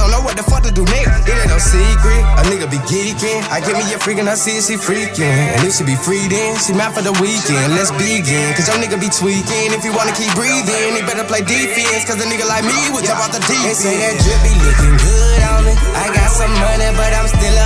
don't know what the fuck to do next. It ain't no secret, a nigga be geeking. I give me a freak and I see she freaking. And if she be free then, she mad for the weekend. Let's begin, cause your nigga be tweaking. If you wanna keep breathing, he better play defense. Cause a nigga like me would jump out the deep end. They say that drip be looking good on me. I got some money, but I'm still a